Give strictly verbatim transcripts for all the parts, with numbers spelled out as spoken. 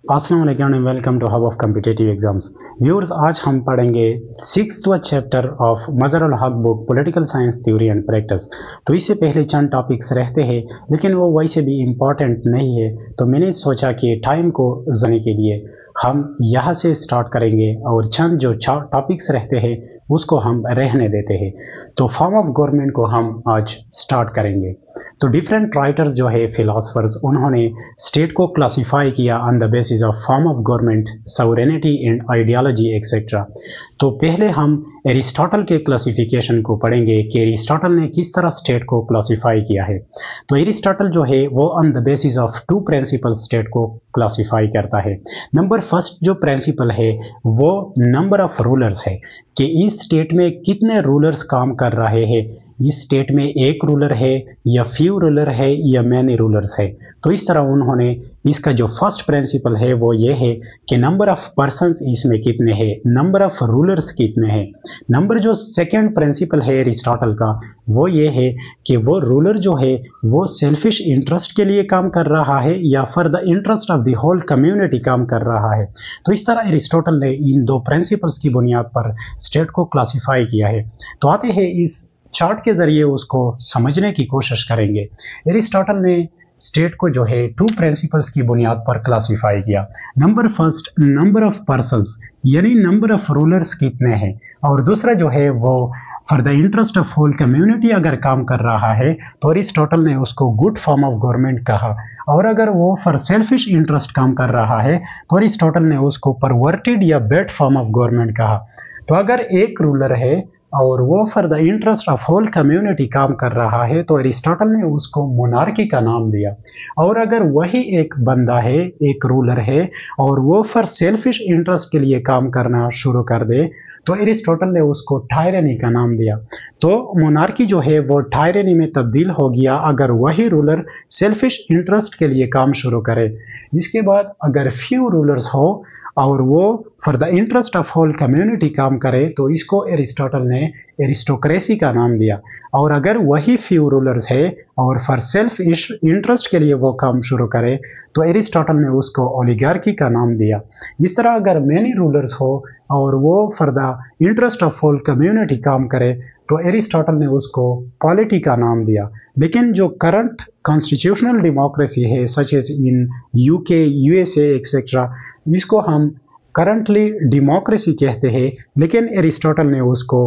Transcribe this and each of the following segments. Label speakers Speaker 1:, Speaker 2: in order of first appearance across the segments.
Speaker 1: अस्सलाम वालेकुम and welcome to hub of competitive exams. Viewers, आज हम पढ़ेंगे sixth chapter of Mazharul Haq book political science theory and practice. तो इससे पहले चंद टॉपिक्स रहते हैं लेकिन वो वैसे भी इम्पॉर्टेंट नहीं है, तो मैंने सोचा कि टाइम को जाने के लिए हम यहाँ से स्टार्ट करेंगे और चंद जो टॉपिक्स रहते हैं उसको हम रहने देते हैं। तो फॉर्म ऑफ गवर्नमेंट को हम आज स्टार्ट करेंगे। तो डिफरेंट राइटर्स जो है फिलोसफर्स, उन्होंने स्टेट को क्लासिफाई किया on the basis of form of government, sovereignty and ideology etcetera. तो पहले हम एरिस्टोटल के क्लासिफिकेशन को पढ़ेंगे कि एरिस्टोटल ने किस तरह स्टेट को क्लासिफाई किया है। तो एरिस्टोटल जो है वो on the basis of two principle state को क्लासिफाई करता है। नंबर फर्स्ट जो प्रिंसिपल है वो नंबर ऑफ रूलर्स है कि इस स्टेट में कितने रूलर्स काम कर रहे हैं, इस स्टेट में एक रूलर है या फ्यू रूलर है या मैनी रूलर्स है। तो इस तरह उन्होंने इसका जो फर्स्ट प्रिंसिपल है वो ये है कि नंबर ऑफ पर्सन्स इसमें कितने हैं, नंबर ऑफ रूलर्स कितने हैं। नंबर जो सेकंड प्रिंसिपल है एरिस्टोटल का वो ये है कि वो रूलर जो है वो सेल्फिश इंटरेस्ट के लिए काम कर रहा है या for the interest of the whole community काम कर रहा है। तो इस तरह एरिस्टोटल ने इन दो प्रिंसिपल्स की बुनियाद पर स्टेट को क्लासिफाई किया है। तो आते हैं इस चार्ट के जरिए उसको समझने की कोशिश करेंगे। एरिस्टोटल ने स्टेट को जो है टू प्रिंसिपल्स की बुनियाद पर क्लासिफाई किया। Number first number of persons यानी नंबर ऑफ रूलर्स कितने हैं, और दूसरा जो है वो for the interest of whole community अगर काम कर रहा है तो एरिस्टोटल ने उसको गुड फॉर्म ऑफ गवर्नमेंट कहा, और अगर वो फॉर सेल्फिश इंटरेस्ट काम कर रहा है तो एरिस्टोटल ने उसको परवर्टेड या बैड फॉर्म ऑफ गवर्नमेंट कहा। तो अगर एक रूलर है और वो for the interest of whole community काम कर रहा है तो एरिस्टोटल ने उसको मोनार्की का नाम दिया। और अगर वही एक बंदा है, एक रूलर है और वो फॉर सेल्फिश इंटरेस्ट के लिए काम करना शुरू कर दे तो एरिस्टोटल ने उसको टायरनी का नाम दिया। तो मोनार्की जो है वो टायरनी में तब्दील हो गया अगर वही रूलर सेल्फिश इंटरेस्ट के लिए काम शुरू करे। इसके बाद अगर फ्यू रूलर्स हो और वो for the interest of whole community काम करे तो इसको एरिस्टोटल ने एरिस्टोक्रेसी का नाम दिया। और अगर वही फ्यू रूलर्स है और फॉर सेल्फ इंटरेस्ट के लिए वो काम शुरू करे तो एरिस्टोटल ने उसको ओलिगार्की का नाम दिया। इस तरह अगर मैनी रूलर्स हो और वो for the interest of whole community काम करे तो एरिस्टोटल ने उसको पॉलिटी का नाम दिया। लेकिन जो करंट कॉन्स्टिट्यूशनल डेमोक्रेसी है such as in UK, USA etcetera, इसको हम करंटली डेमोक्रेसी कहते हैं, लेकिन एरिस्टोटल ने उसको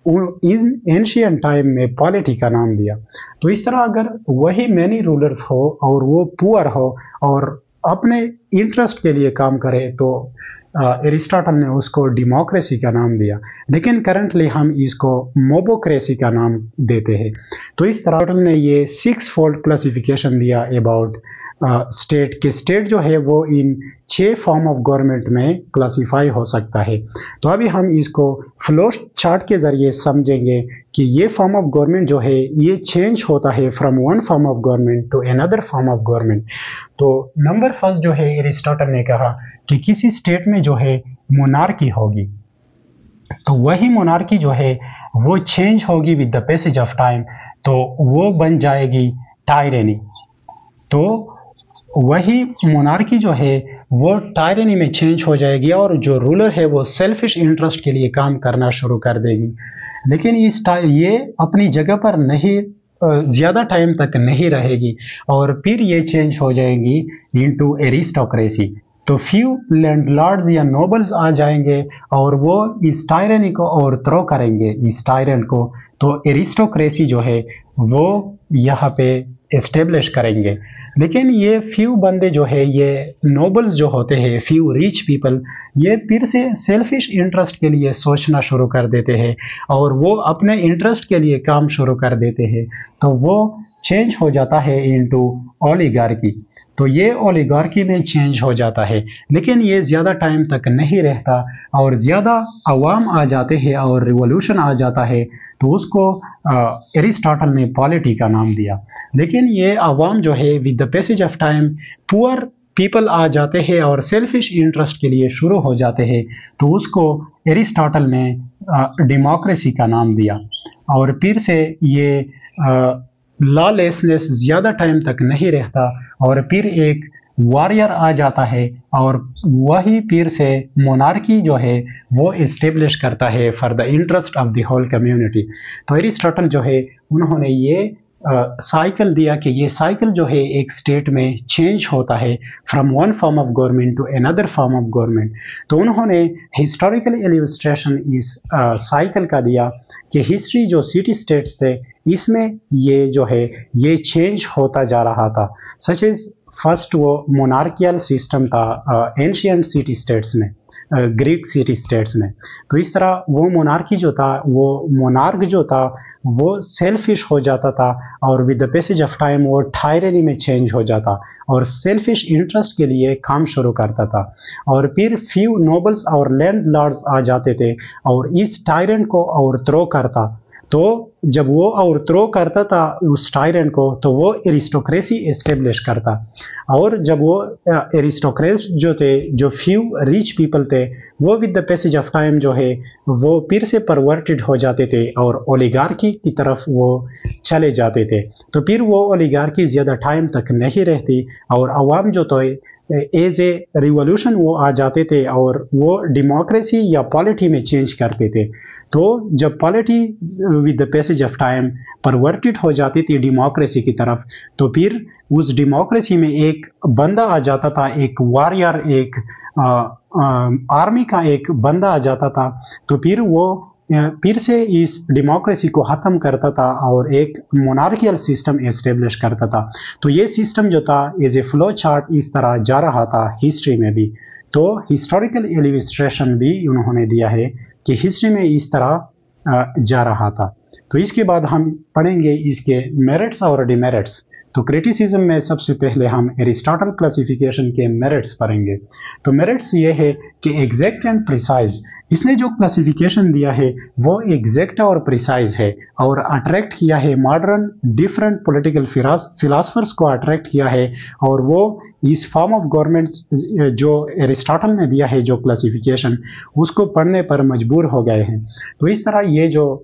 Speaker 1: इन एंशियंट टाइम में पॉलिटी का नाम दिया। तो इस तरह अगर वही मैनी रूलर्स हो और वो पुअर हो और अपने इंटरेस्ट के लिए काम करे तो एरिस्टोटल ने उसको डेमोक्रेसी का नाम दिया, लेकिन करंटली हम इसको मोबोक्रेसी का नाम देते हैं। तो इस तरह एरिस्टोटल ने ये सिक्स फोल्ड क्लासिफिकेशन दिया अबाउट स्टेट के स्टेट जो है वो इन छह फॉर्म ऑफ गवर्नमेंट में क्लासिफाई हो सकता है। तो अभी हम इसको फ्लो चार्ट के जरिए समझेंगे कि ये फॉर्म ऑफ गवर्नमेंट जो है ये चेंज होता है from one form of government to another form of government. तो नंबर फर्स्ट जो है एरिस्टोटल ने कहा कि किसी स्टेट में जो है मोनार्की होगी तो वही मोनार्की जो है वो चेंज होगी with the passage of time, तो वो बन जाएगी टायरेनी। तो वही मोनार्की जो है वो टायरेनी में चेंज हो जाएगी और जो रूलर है वो सेल्फिश इंटरेस्ट के लिए काम करना शुरू कर देगी। लेकिन इस ये अपनी जगह पर नहीं ज़्यादा टाइम तक नहीं रहेगी और फिर ये चेंज हो जाएगी इनटू एरिस्टोक्रेसी। तो फ्यू लैंडलॉर्ड्स या नोबल्स आ जाएंगे और वो इस टायरनी को ओवरथ्रो करेंगे, इस टायरन को। तो एरिस्टोक्रेसी जो है वो यहाँ पे एस्टेब्लिश करेंगे। लेकिन ये फ्यू बंदे जो है, ये नोबल्स जो होते हैं, फ्यू रिच पीपल, ये फिर से सेल्फिश इंटरेस्ट के लिए सोचना शुरू कर देते हैं और वो अपने इंटरेस्ट के लिए काम शुरू कर देते हैं। तो वो चेंज हो जाता है इनटू ओलिगार्की। तो ये ओलिगार्की में चेंज हो जाता है, लेकिन ये ज़्यादा टाइम तक नहीं रहता और ज़्यादा अवाम आ जाते हैं और रिवॉल्यूशन आ जाता है, तो उसको एरिस्टोटल ने पॉलिटी का नाम दिया। लेकिन ये अवाम जो है with the passage of time poor people आ जाते हैं और सेल्फिश इंटरेस्ट के लिए शुरू हो जाते हैं, तो उसको एरिस्टोटल ने डेमोक्रेसी का नाम दिया। और फिर से ये लॉलेसनेस ज़्यादा टाइम तक नहीं रहता और फिर एक वॉरियर आ जाता है और वही फिर से मोनार्की जो है वो इस्टेब्लिश करता है for the interest of the whole community. तो एरिस्टोटल जो है उन्होंने ये साइकिल uh, दिया कि ये साइकिल जो है एक स्टेट में चेंज होता है from one form of government to another form of government. तो उन्होंने हिस्टोरिकल इलस्ट्रेशन इस साइकिल का दिया कि हिस्ट्री जो सिटी स्टेट्स थे इसमें ये जो है ये चेंज होता जा रहा था। सच इज फर्स्ट वो मोनार्कियल सिस्टम था एंशियंट सिटी स्टेट्स में, ग्रीक सिटी स्टेट्स में। तो इस तरह वो मोनार्की जो था, वो मोनार्क जो था वो सेल्फिश हो जाता था और with the passage of time वो टायरनी में चेंज हो जाता और सेल्फिश इंटरेस्ट के लिए काम शुरू करता था। और फिर फ्यू नोबल्स और लैंड लॉर्ड्स आ जाते थे और इस टायरेंट को ओवरथ्रो करता। तो जब वो ओवरथ्रो करता था उस टायरेंट को तो वो एरिस्टोक्रेसी एस्टेब्लिश करता। और जब वो एरिस्टोक्रेट्स जो थे, जो फ्यू रिच पीपल थे, वो with the passage of time जो है वो फिर से परवर्टेड हो जाते थे और ओलिगार्की की तरफ वो चले जाते थे। तो फिर वो ओलिगार्की ज़्यादा टाइम तक नहीं रहती और अवाम जो तो एज ए रिवोल्यूशन वो आ जाते थे और वो डेमोक्रेसी या पॉलिटी में चेंज करते थे। तो जब polity with the passage of time perverted हो जाती थी डेमोक्रेसी की तरफ, तो फिर उस डेमोक्रेसी में एक बंदा आ जाता था, एक वॉरियर, एक आर्मी का एक बंदा आ जाता था। तो फिर वो फिर से इस डेमोक्रेसी को ख़त्म करता था और एक मोनार्कियल सिस्टम एस्टेब्लिश करता था। तो ये सिस्टम जो था एज ए फ्लो चार्ट इस तरह जा रहा था हिस्ट्री में भी। तो हिस्टोरिकल इलस्ट्रेशन भी उन्होंने दिया है कि हिस्ट्री में इस तरह जा रहा था। तो इसके बाद हम पढ़ेंगे इसके मेरिट्स और डिमेरिट्स। तो क्रिटिसिज्म में सबसे पहले हम एरिस्टोटल क्लासिफिकेशन के मेरिट्स पढ़ेंगे। तो मेरिट्स ये है कि एग्जैक्ट एंड प्रिसाइज। इसने जो क्लासिफिकेशन दिया है वो एग्जैक्ट और प्रिसाइज है और अट्रैक्ट किया है मॉडर्न डिफरेंट पॉलिटिकल फिलासफर्स को अट्रैक्ट किया है। और वो इस फॉर्म ऑफ गवर्नमेंट जो एरिस्टोटल ने दिया है जो क्लासिफिकेशन, उसको पढ़ने पर मजबूर हो गए हैं। तो इस तरह ये जो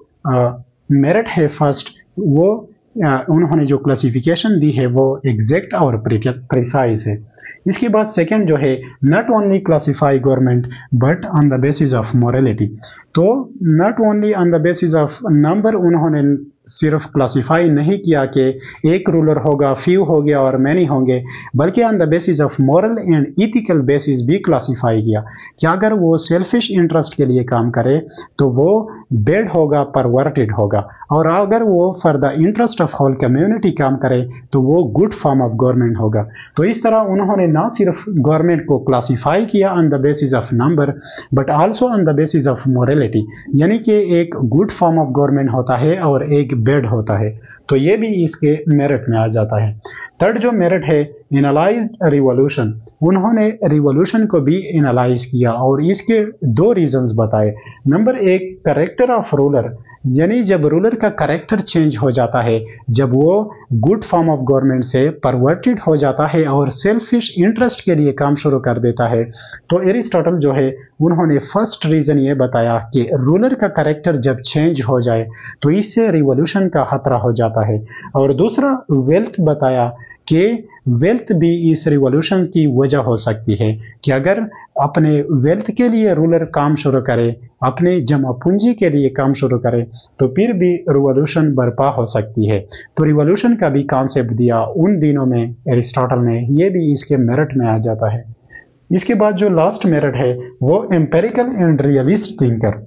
Speaker 1: मेरिट है फर्स्ट, वो उन्होंने जो क्लासिफिकेशन दी है वो एग्जैक्ट और प्रिसाइज है। इसके बाद सेकंड जो है not only classify government but on the basis of morality. तो not only on the basis of number उन्होंने सिर्फ क्लासिफाई नहीं किया कि एक रूलर होगा, फ्यू हो गया और मैनी होंगे, बल्कि on the basis of moral and ethical basis भी क्लासिफाई किया कि अगर वो सेल्फिश इंटरेस्ट के लिए काम करे तो वो बैड होगा, परवर्टेड होगा, और अगर वो for the interest of whole community काम करे तो वो गुड फॉर्म ऑफ गवर्नमेंट होगा। तो इस तरह उन्होंने ना सिर्फ गवर्नमेंट को क्लासिफाई किया on the basis of number but also on the basis of morality, यानी कि एक गुड फॉर्म ऑफ गवर्नमेंट होता है और एक बेड होता है। तो ये भी इसके मेरिट में आ जाता है। थर्ड जो मेरिट है एनालाइज रिवॉल्यूशन। उन्होंने रिवॉल्यूशन को भी एनालाइज किया और इसके दो रीजंस बताए। नंबर एक, करेक्टर ऑफ रूलर, यानी जब रूलर का करेक्टर चेंज हो जाता है, जब वो गुड फॉर्म ऑफ गवर्नमेंट से परवर्टेड हो जाता है और सेल्फिश इंटरेस्ट के लिए काम शुरू कर देता है, तो एरिस्टोटल जो है उन्होंने फर्स्ट रीजन ये बताया कि रूलर का करेक्टर जब चेंज हो जाए तो इससे रिवॉल्यूशन का खतरा हो जाता है। और दूसरा वेल्थ बताया कि वेल्थ भी इस रिवॉल्यूशन की वजह हो सकती है कि अगर अपने वेल्थ के लिए रूलर काम शुरू करे, अपने जमा पूंजी के लिए काम शुरू करे, तो फिर भी रिवॉल्यूशन बर्पा हो सकती है। तो रिवॉल्यूशन का भी कॉन्सेप्ट दिया उन दिनों में एरिस्टोटल ने, ये भी इसके मेरिट में आ जाता है। इसके बाद जो लास्ट मेरिट है वो एम्पेरिकल एंड रियलिस्ट थिंकर।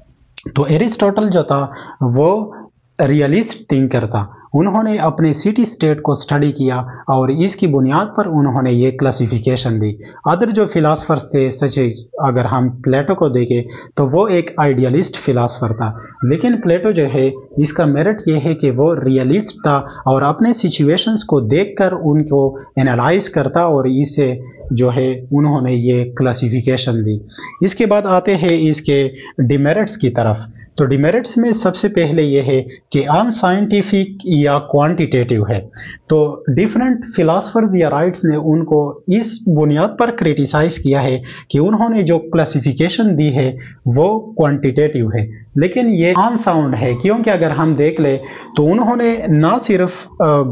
Speaker 1: तो एरिस्टोटल जो था वो रियलिस्ट थिंकर था। उन्होंने अपने सिटी स्टेट को स्टडी किया और इसकी बुनियाद पर उन्होंने ये क्लासिफिकेशन दी। अदर जो फिलासफर्स थे, सच अगर हम प्लेटो को देखें तो वो एक आइडियलिस्ट फिलासफर था, लेकिन प्लेटो जो है इसका मेरिट ये है कि वो रियलिस्ट था और अपने सिचुएशंस को देखकर उनको एनालाइज करता और इसे जो है उन्होंने ये क्लासिफिकेशन दी। इसके बाद आते हैं इसके डिमेरिट्स की तरफ। तो डिमेरिट्स में सबसे पहले ये है कि अनसाइंटिफिक या क्वांटिटेटिव है। तो डिफरेंट फिलोसफर्स या राइट्स ने उनको इस बुनियाद पर क्रिटिसाइज किया है कि उन्होंने जो क्लासिफिकेशन दी है वो क्वांटिटेटिव है, लेकिन ये अनसाउंड है। क्योंकि अगर हम देख ले तो उन्होंने ना सिर्फ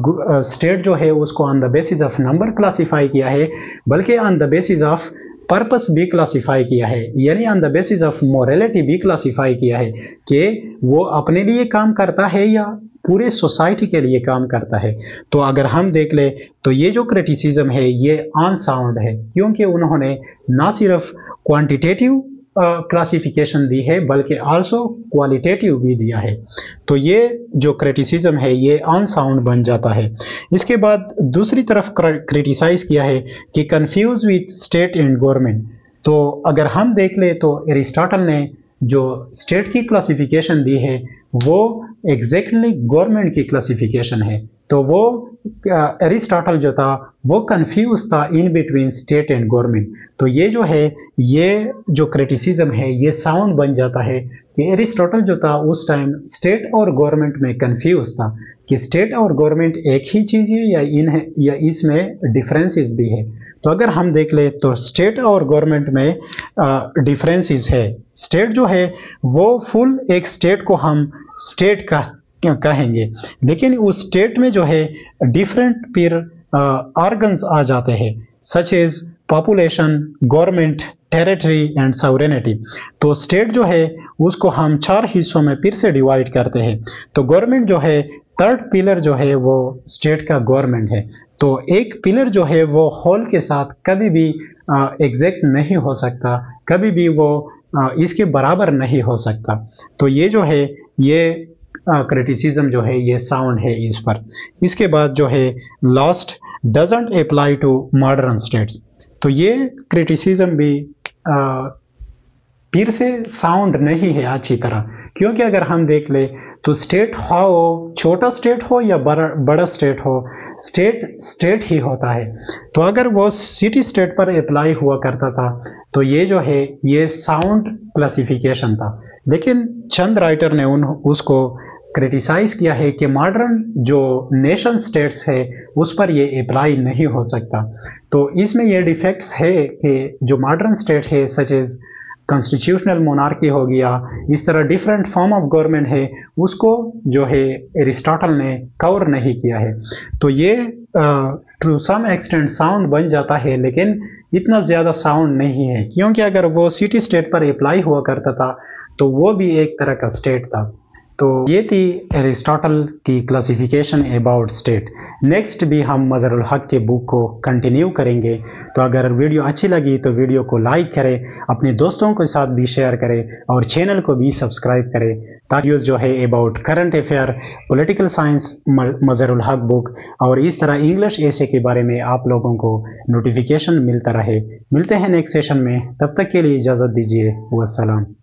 Speaker 1: स्टेट जो है उसको on the basis of number classify किया है, बल्कि on the basis of purpose भी क्लासिफाई किया है, यानी on the basis of morality भी क्लासिफाई किया है कि वो अपने लिए काम करता है या पूरे सोसाइटी के लिए काम करता है। तो अगर हम देख ले तो ये जो क्रिटिसिज्म है ये अनसाउंड है, क्योंकि उन्होंने ना सिर्फ क्वांटिटेटिव क्लासिफिकेशन दी है बल्कि आल्सो क्वालिटेटिव भी दिया है। तो ये जो क्रिटिसिज्म है ये अनसाउंड बन जाता है। इसके बाद दूसरी तरफ क्रिटिसाइज किया है कि confuse with state and government. तो अगर हम देख ले तो एरिस्टोटल ने जो स्टेट की क्लासिफिकेशन दी है वो एग्जैक्टली गवर्नमेंट की क्लासिफिकेशन है। तो वो एरिस्टोटल जो था वो कंफ्यूज था in between state and government. तो ये जो है ये जो क्रिटिसिज्म है ये साउंड बन जाता है कि एरिस्टोटल जो था उस टाइम स्टेट और गवर्नमेंट में कंफ्यूज था कि स्टेट और गवर्नमेंट एक ही चीज़ है या इन है या इसमें डिफरेंसेस भी है। तो अगर हम देख ले तो स्टेट और गवर्नमेंट में डिफरेंसेस है। स्टेट जो है वो फुल एक स्टेट को हम स्टेट का कहेंगे, लेकिन उस स्टेट में जो है डिफरेंट फिर ऑर्गन्स आ जाते हैं, such as population, government, territory and sovereignty. तो स्टेट जो है उसको हम चार हिस्सों में फिर से डिवाइड करते हैं। तो गवर्नमेंट जो है थर्ड पिलर जो है वो स्टेट का गवर्नमेंट है। तो एक पिलर जो है वो होल के साथ कभी भी एग्जैक्ट नहीं हो सकता, कभी भी वो आ, इसके बराबर नहीं हो सकता। तो ये जो है ये क्रिटिसिज्म जो है ये साउंड है इस पर। इसके बाद जो है last doesn't apply to modern states. तो ये क्रिटिसिज्म भी फिर से साउंड नहीं है अच्छी तरह, क्योंकि अगर हम देख ले तो स्टेट हो, छोटा स्टेट हो या बड़ा बड़ा स्टेट हो, स्टेट स्टेट ही होता है। तो अगर वो सिटी स्टेट पर अप्लाई हुआ करता था तो ये जो है ये साउंड क्लासिफिकेशन था। लेकिन चंद राइटर ने उन उसको क्रिटिसाइज किया है कि मॉडर्न जो नेशन स्टेट्स है उस पर ये अप्लाई नहीं हो सकता। तो इसमें ये डिफेक्ट्स है कि जो मॉडर्न स्टेट है सच एज कॉन्स्टिट्यूशनल मोनार्की हो गया, इस तरह डिफरेंट फॉर्म ऑफ गवर्नमेंट है, उसको जो है एरिस्टोटल ने कवर नहीं किया है। तो ये टू सम एक्सटेंट साउंड बन जाता है, लेकिन इतना ज़्यादा साउंड नहीं है, क्योंकि अगर वो सिटी स्टेट पर अप्लाई हुआ करता था तो वो भी एक तरह का स्टेट था। तो ये थी एरिस्टोटल की क्लासिफिकेशन अबाउट स्टेट। नेक्स्ट भी हम मज़रुल हक के बुक को कंटिन्यू करेंगे। तो अगर वीडियो अच्छी लगी तो वीडियो को लाइक करें, अपने दोस्तों के साथ भी शेयर करें और चैनल को भी सब्सक्राइब करें, ताकि जो है about current affair, political science, Mazharul Haque book और इस तरह इंग्लिश एसे के बारे में आप लोगों को नोटिफिकेशन मिलता रहे। मिलते हैं नेक्स्ट सेशन में, तब तक के लिए इजाज़त दीजिए। वस्सलाम।